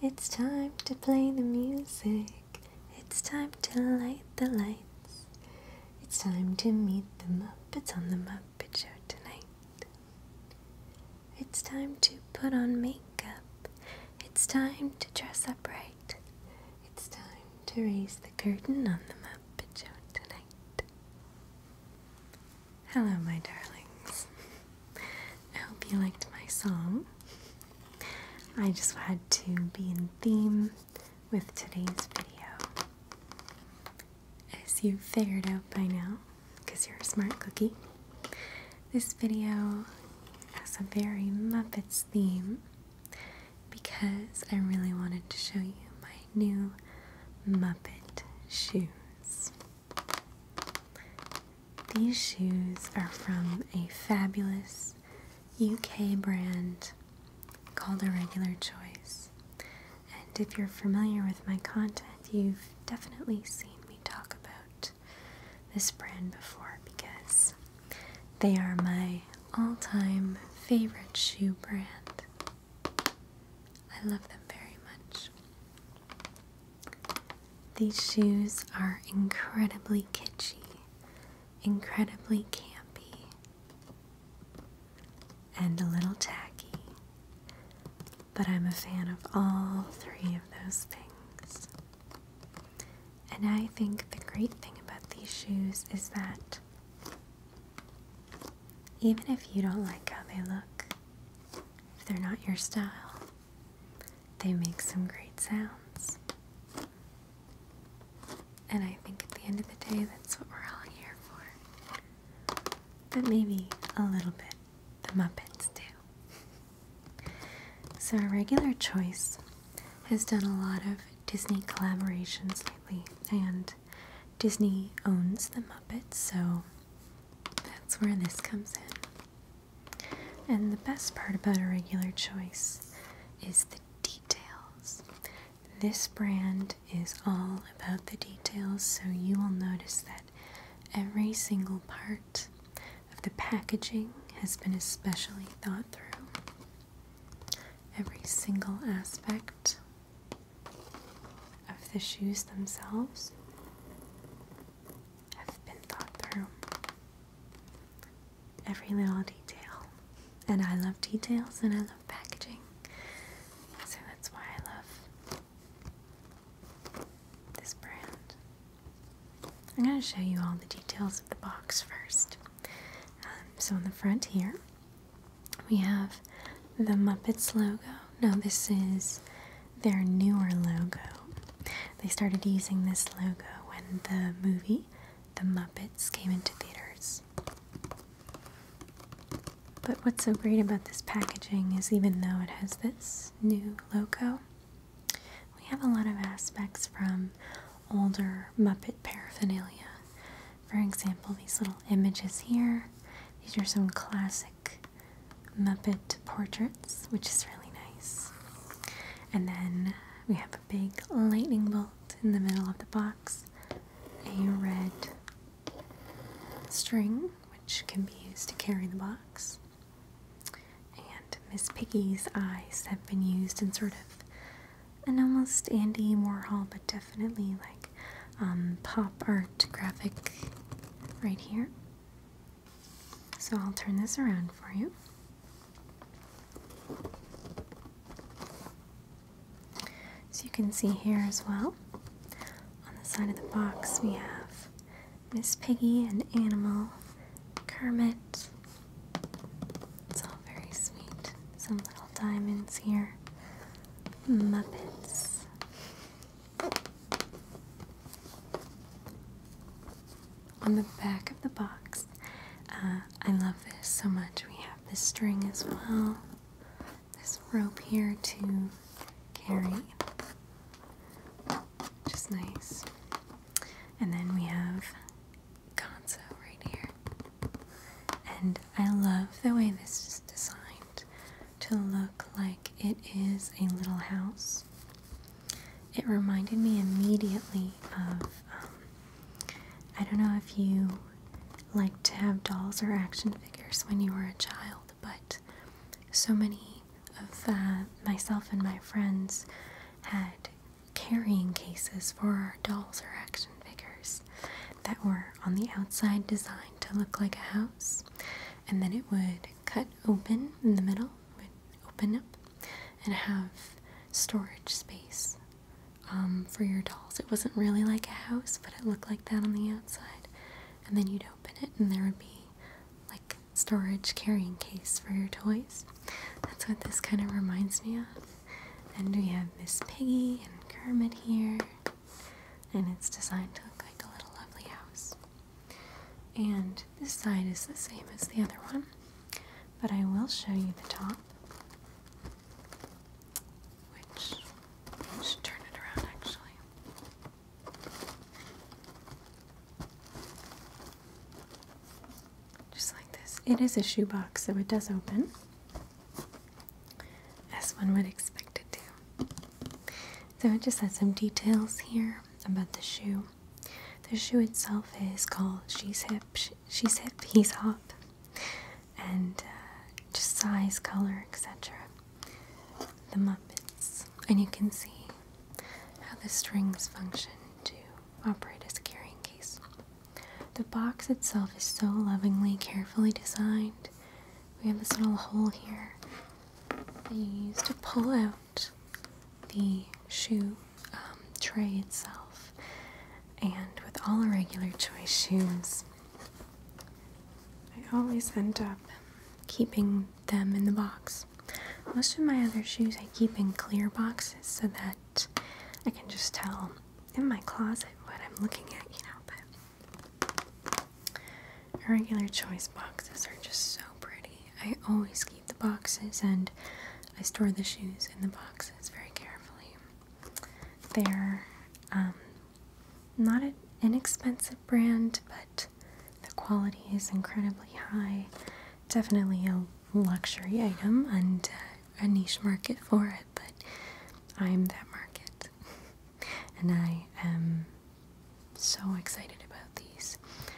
It's time to play the music. It's time to light the lights. It's time to meet the Muppets on the Muppet Show tonight. It's time to put on makeup. It's time to dress up right. It's time to raise the curtain on the Muppet Show tonight. Hello, my darlings. I hope you liked my song. I just had to be in theme with today's video. As you figured out by now, because you're a smart cookie, this video has a very Muppets theme because I really wanted to show you my new Muppet shoes. These shoes are from a fabulous UK brand called A Regular Choice. And if you're familiar with my content, you've definitely seen me talk about this brand before because they are my all-time favorite shoe brand. I love them very much. These shoes are incredibly kitschy, incredibly campy, and a little tacky. But I'm a fan of all three of those things. And I think the great thing about these shoes is that even if you don't like how they look, if they're not your style, they make some great sounds. And I think at the end of the day, that's what we're all here for. But maybe a little bit the Muppets do. So A Regular Choice has done a lot of Disney collaborations lately, and Disney owns the Muppets, so that's where this comes in. And the best part about A Regular Choice is the details. This brand is all about the details, so you will notice that every single part of the packaging has been especially thought through. Every single aspect of the shoes themselves have been thought through. Every little detail. And I love details and I love packaging. So that's why I love this brand. I'm going to show you all the details of the box first. So on the front here, we have the Muppets logo. Now this is their newer logo. They started using this logo when the movie The Muppets came into theaters. But what's so great about this packaging is even though it has this new logo, we have a lot of aspects from older Muppet paraphernalia. For example, these little images here. These are some classic Muppet portraits, which is really nice. And then we have a big lightning bolt in the middle of the box, a red string, which can be used to carry the box, and Miss Piggy's eyes have been used in sort of an almost Andy Warhol, but definitely like pop art graphic right here. So I'll turn this around for you. So you can see here as well, on the side of the box we have Miss Piggy and Animal, Kermit. It's all very sweet. Some little diamonds here. Muppets. On the back of the box, I love this so much. We have this string as well. This rope here to carry, which is nice. And then we have Gonzo right here. And I love the way this is designed to look like it is a little house. It reminded me immediately of, I don't know if you like to have dolls or action figures when you were a child, but so many of myself and my friends had carrying cases for our dolls or action figures that were on the outside designed to look like a house, and then it would cut open in the middle, would open up and have storage space for your dolls. It wasn't really like a house, but it looked like that on the outside, and then you'd open it and there would be like storage carrying case for your toys. That's what this kind of reminds me of. And we have Miss Piggy and Kermit here, and it's designed to look like a little lovely house. And this side is the same as the other one, but I will show you the top, which I should turn it around actually. Just like this. It is a shoebox, so it does open, as one would expect it to. So it just has some details here about the shoe. The shoe itself is called She's Hip, He's Hop, and just size, color, etc. The Muppets, and you can see how the strings function to operate as a carrying case. The box itself is so lovingly, carefully designed. We have this little hole here that you use to pull out the shoe tray itself. And with all the regular choice shoes, I always end up keeping them in the box. Most of my other shoes I keep in clear boxes so that I can just tell in my closet what I'm looking at, but regular choice boxes are just so pretty. I always keep the boxes, and I store the shoes in the boxes very carefully. They're not an inexpensive brand, but the quality is incredibly high. Definitely a luxury item and a niche market for it, but I'm that market. And I am so excited about these.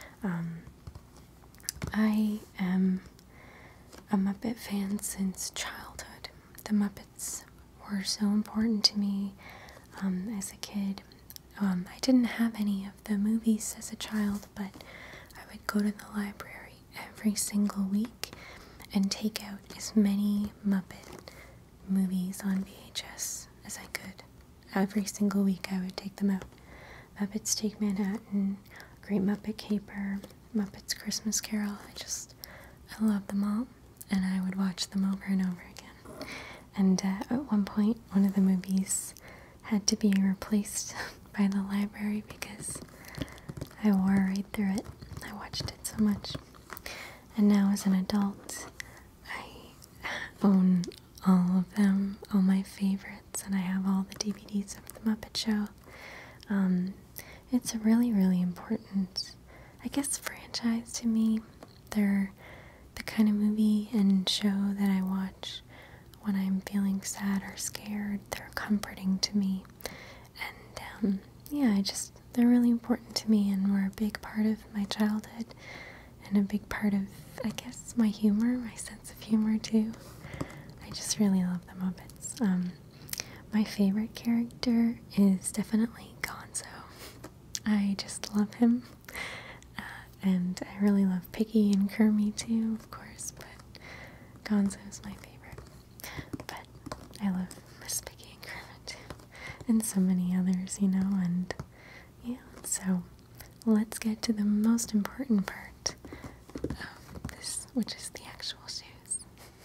I am a Muppet fan since childhood. The Muppets were so important to me as a kid. I didn't have any of the movies as a child, but I would go to the library every single week and take out as many Muppet movies on VHS as I could. Every single week I would take them out. Muppets Take Manhattan, Great Muppet Caper, Muppets Christmas Carol. I love them all, and I would watch them over and over again. And at one point, one of the movies had to be replaced by the library because I wore right through it. I watched it so much. And now as an adult, I own all of them, all my favorites, and I have all the DVDs of The Muppet Show. It's a really, really important, I guess, franchise to me. They're the kind of movie and show that I watch when I'm feeling sad or scared. They're comforting to me. And yeah, they're really important to me, and were a big part of my childhood and a big part of, I guess, my humor, my sense of humor too. I just really love the Muppets. My favorite character is definitely Gonzo. I just love him. And I really love Piggy and Kermit too, of course, but Gonzo is my favorite. But I love Miss Piggy and Kermit too, and so many others, and yeah, so let's get to the most important part of this, which is the actual shoes.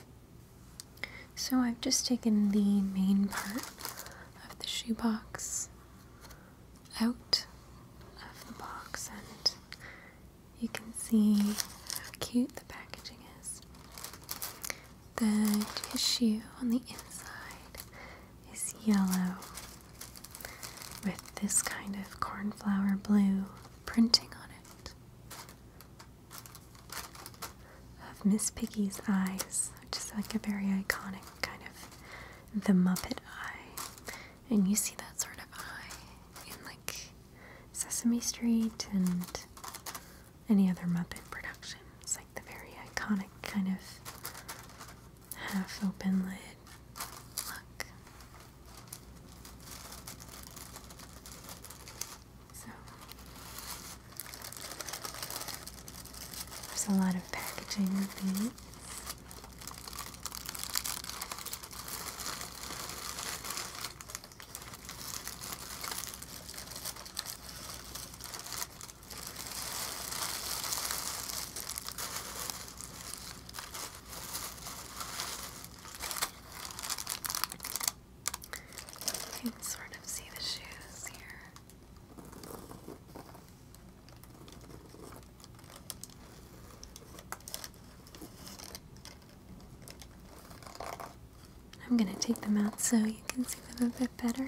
So I've just taken the main part of the shoebox out of the box, and you can see how cute the packaging is. The tissue on the inside is yellow with this kind of cornflower blue printing on it of Miss Piggy's eyes, which is like a very iconic kind of the Muppet eye. And you see that sort of eye in like Sesame Street and any other Muppet production. It's like the very iconic kind of half open lid look. There's a lot of packaging with these. You can sort of see the shoes here. I'm going to take them out so you can see them a bit better.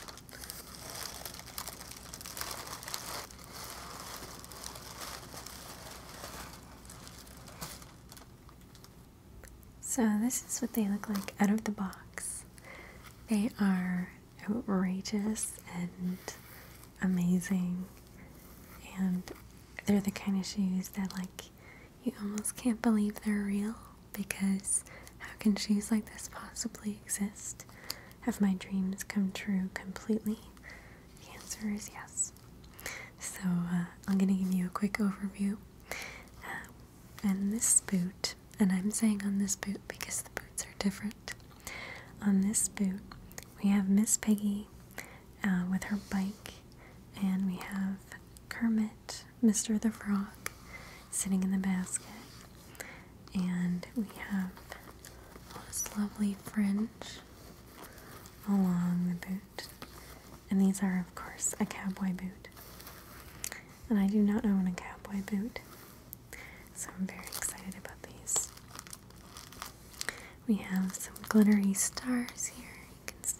So this is what they look like out of the box. They are outrageous and amazing, and they're the kind of shoes that like you almost can't believe they're real, because how can shoes like this possibly exist? Have my dreams come true completely? The answer is yes. So I'm going to give you a quick overview. And this boot, and I'm saying on this boot because the boots are different. On this boot we have Miss Piggy with her bike, and we have Kermit, Mr. the Frog, sitting in the basket, and we have all this lovely fringe along the boot, and these are of course a cowboy boot, and I do not own a cowboy boot, so I'm very excited about these. We have some glittery stars here, you can see,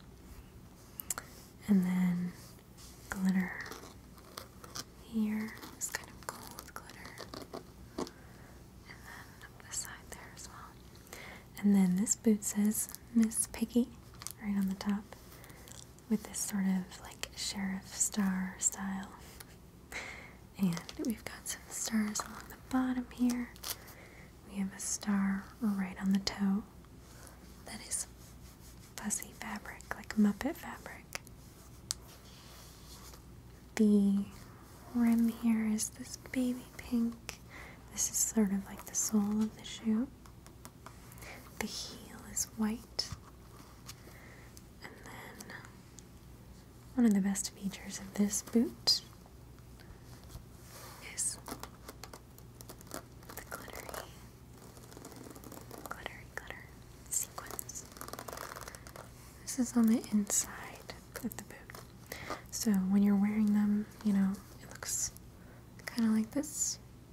and then glitter here, this kind of gold glitter, and then up the side there as well. And then this boot says Miss Piggy right on the top, with this sort of like sheriff star style. And we've got some stars along the bottom here. We have a star right on the toe that is fuzzy fabric, like Muppet fabric. The rim here is this baby pink. This is sort of like the sole of the shoe. The heel is white. And then one of the best features of this boot is the glittery glitter sequins. This is on the inside of the boot. So when you're wearing them, you know, it looks kind of like this.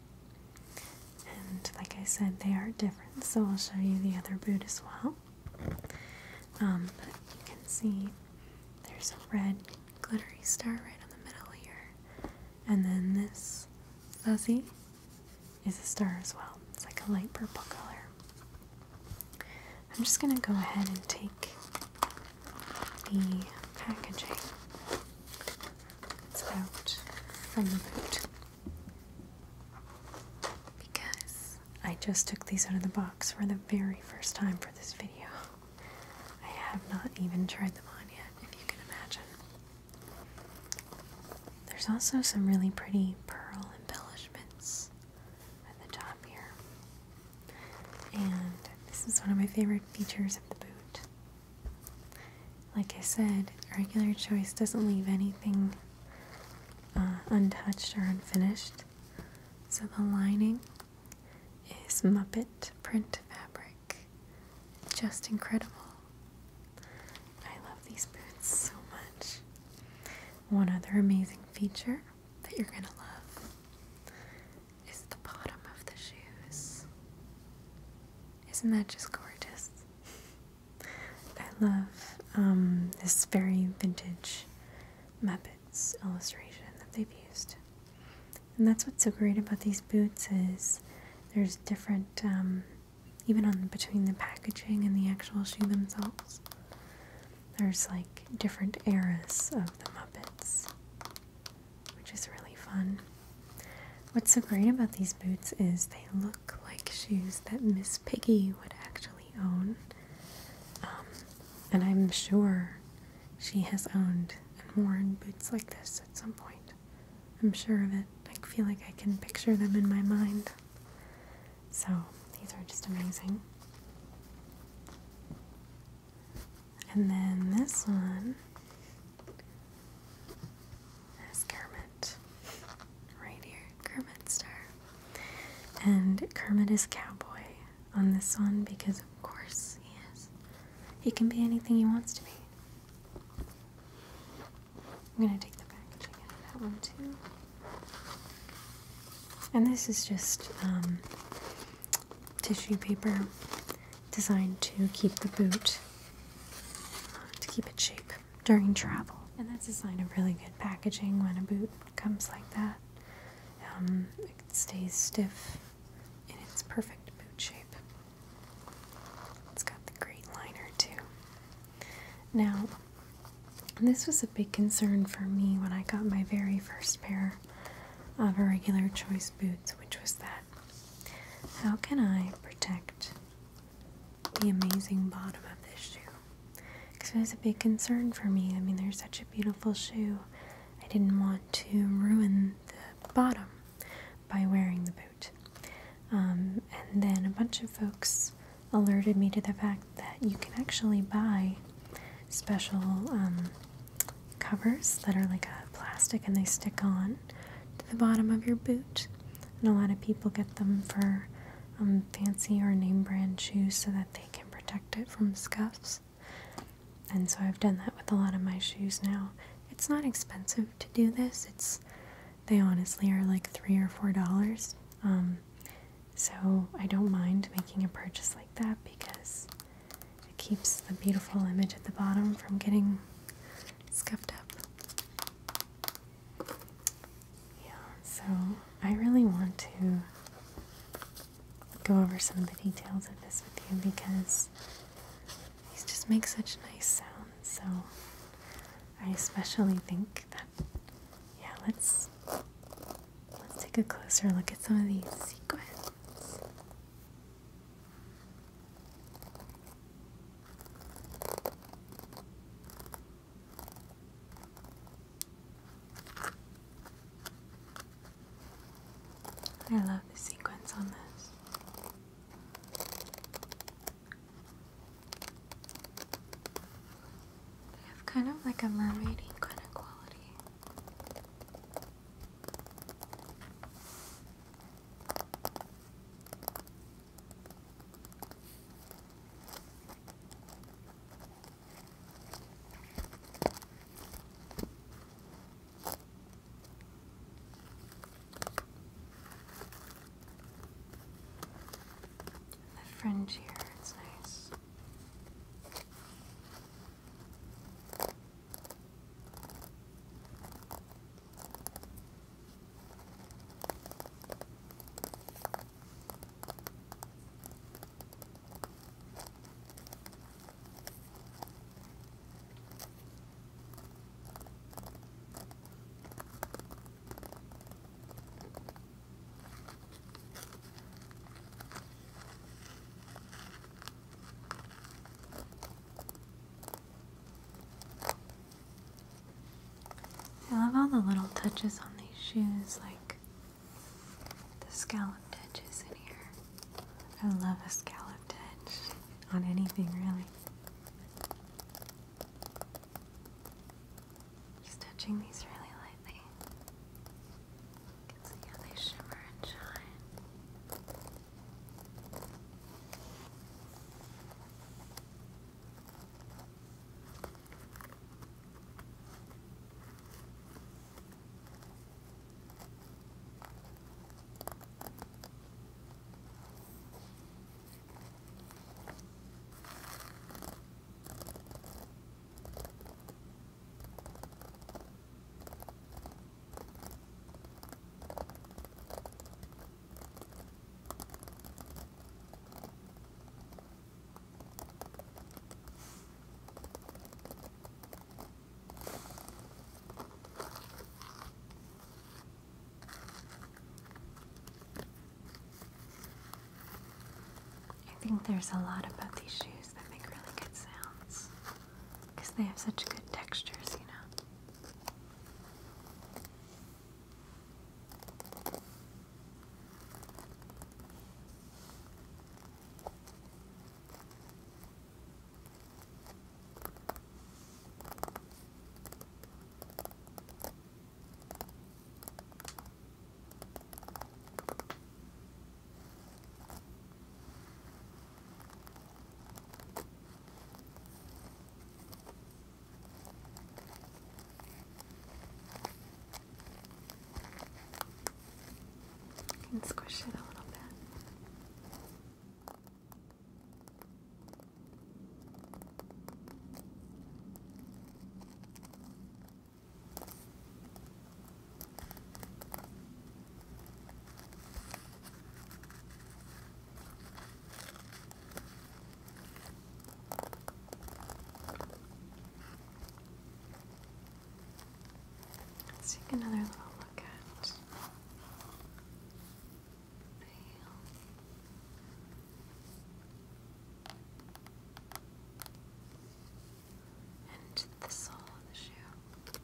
And like I said, they are different, so I'll show you the other boot as well. But you can see there's a red glittery star right on the middle here. And then this fuzzy is a star as well. It's like a light purple color. I'm just going to go ahead and take the packaging that's out from the boot, because I just took these out of the box for the very first time for this video. I have not even tried them on yet, if you can imagine. There's also some really pretty pearl embellishments at the top here. And this is one of my favorite features of the boot. Like I said, Regular Choice doesn't leave anything untouched or unfinished. So the lining is Muppet print fabric. Just incredible. I love these boots so much. One other amazing feature that you're gonna love is the bottom of the shoes. Isn't that just gorgeous? I love this very vintage Muppets illustration that they've used. And that's what's so great about these boots is there's different, even on between the packaging and the actual shoe themselves, there's like different eras of the Muppets, which is really fun. What's so great about these boots is they look like shoes that Miss Piggy would actually own. And I'm sure she has owned and worn boots like this at some point. I'm sure of it. I feel like I can picture them in my mind. So these are just amazing. And then this one has Kermit right here, Kermit Star. And Kermit is cowboy on this one because of course he is. He can be anything he wants to be. I'm going to take the packaging out of that one too. And this is just tissue paper designed to keep the boot, to keep its shape during travel. And that's a sign of really good packaging when a boot comes like that. It stays stiff in its perfect boot shape. It's got the great liner too. Now, this was a big concern for me when I got my very first pair of Irregular Choice boots, which was that how can I protect the amazing bottom of this shoe? Because it was a big concern for me. I mean, they're such a beautiful shoe. I didn't want to ruin the bottom by wearing the boot. And then a bunch of folks alerted me to the fact that you can actually buy special covers that are like a plastic and they stick on to the bottom of your boot. And a lot of people get them for fancy or name brand shoes so that they can protect it from scuffs. And so I've done that with a lot of my shoes now. It's not expensive to do this. They honestly are like $3 or $4. So I don't mind making a purchase like that because it keeps the beautiful image at the bottom from getting scuffed up. Yeah, so I really want to go over some of the details of this with you because these just make such nice sounds. So I especially think that, yeah, let's take a closer look at some of these sequins. I love the sequins on this. They have kind of like a mermaidy kind of quality. The fringe here, it's nice. I love all the little touches on these shoes, like the scalloped edges in here. I love a scalloped edge on anything, really. Just touching these really lightly. You can see how they shimmer and shine. I think there's a lot about these shoes that make really good sounds because they have such good textures, you know. squish it a little bit. Let's take another little look at the heel and the sole of the shoe.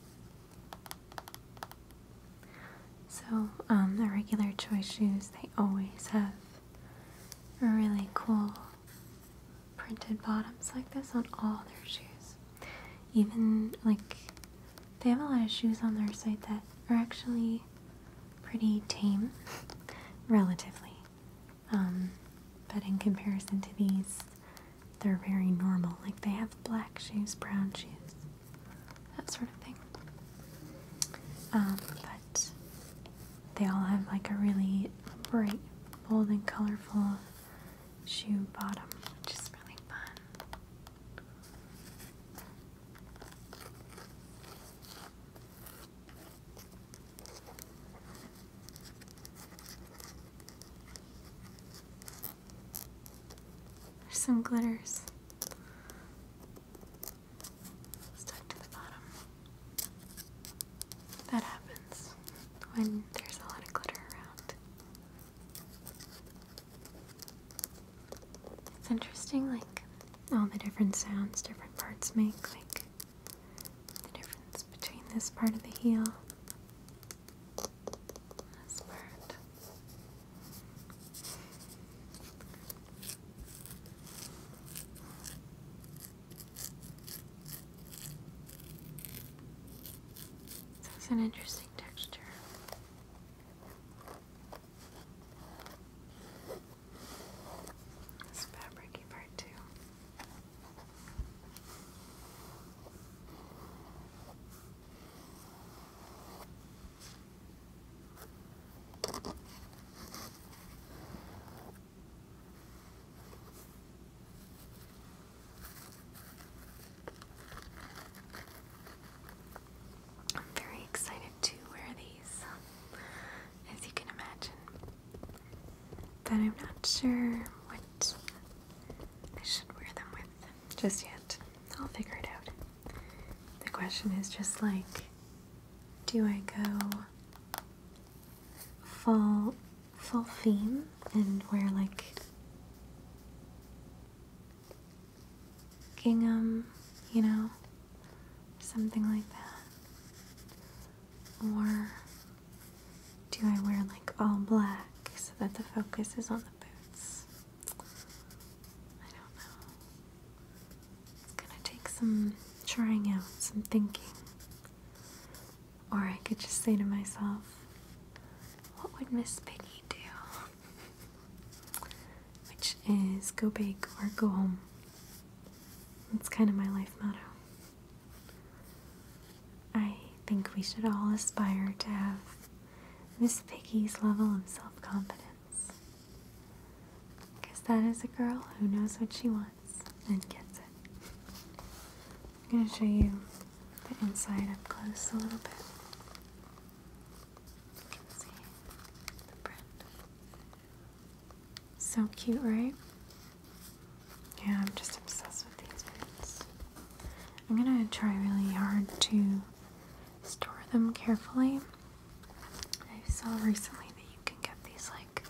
So, the regular Choice shoes, they always have really cool printed bottoms like this on all their shoes. Even, like, they have a lot of shoes on their site that are actually pretty tame, relatively. But in comparison to these, they're very normal. Like, they have black shoes, brown shoes, that sort of thing. But they all have like a really bright, bold, and colorful shoe bottom, which is really fun. There's some glitters stuck to the bottom. That happens when there's a lot of glitter around. It's interesting, like, all the different sounds different parts make, like the difference between this part of the heel and this part. So it's an interesting texture. This fabricy part too. I'm very excited to wear these, as you can imagine. But I'm not sure what I should wear them with just yet. I'll figure it out. The question is just like, do I go full theme and wear like gingham, you know, something like that? Or do I wear like all black so that the focus is on the boots? I don't know. It's gonna take some trying out, some thinking. Or I could just say to myself, what would Miss Piggy do? Which is go big or go home. It's kind of my life motto. I think we should all aspire to have Miss Piggy's level of self-confidence. Because that is a girl who knows what she wants and gets it. I'm going to show you the inside up close a little bit. You can see the print. So cute, right? Yeah, I'm just obsessed with these boots. I'm going to try really hard to store them carefully. I saw recently that you can get these like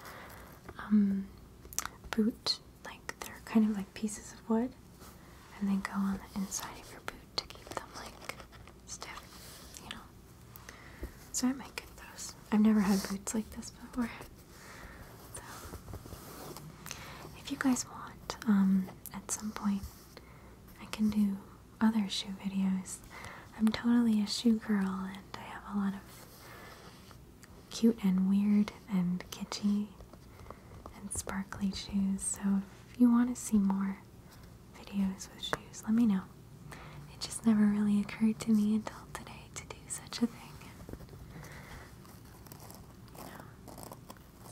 boot, like they're kind of like pieces of wood, and they go on the inside of your boot to keep them like stiff, you know. So I might get those. I've never had boots like this before. So if you guys want, at some point I can do other shoe videos. I'm totally a shoe girl, and I have a lot of cute and weird and kitschy and sparkly shoes. So if you want to see more videos with shoes, let me know. It just never really occurred to me until today to do such a thing. You know,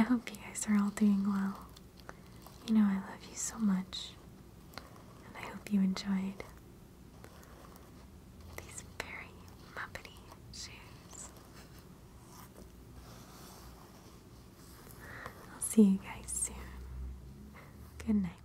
hope you guys are all doing well. You know I love you so much, and I hope you enjoyed these very Muppety shoes. I'll see you guys soon. Good night.